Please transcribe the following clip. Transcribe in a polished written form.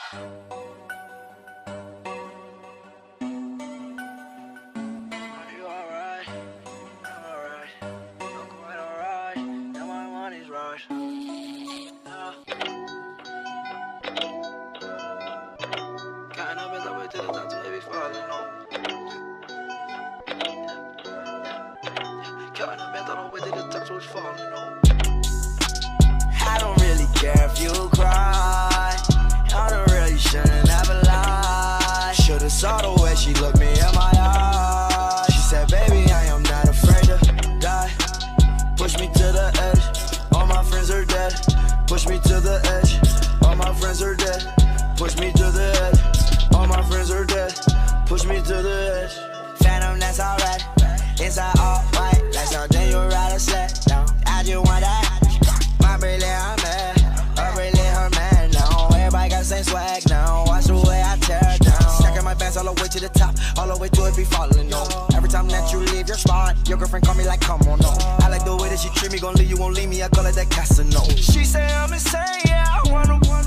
you alright? I'm alright. I'm quite alright. Now my money's right. Counting up the way to the top, so they be falling on. Counting up the way to the top, so it's falling on. I don't really care if you cry. I don't really shouldn't ever lie. Should've saw the way she looked me in my eyes. She said, baby, I am not afraid to die. Push me to the edge. All my friends are dead. Push me to the edge. All my friends are dead. Push me to the edge. All my friends are dead. Push me to the edge. Phantom, that's alright. Inside all white, like something you ride a sled down. I just want that. My bracelet, I'm mad. Her bracelet, her man now. Everybody got the same swag now. Watch the way I tear it down. Stacking my bands all the way to the top, all the way to it be falling on. Every time that you leave your spot, your girlfriend call me like, come on, no. I like the way that she treat me, gon' leave you, won't leave me. I call it that Casanova. She say I'm insane, yeah. I wanna.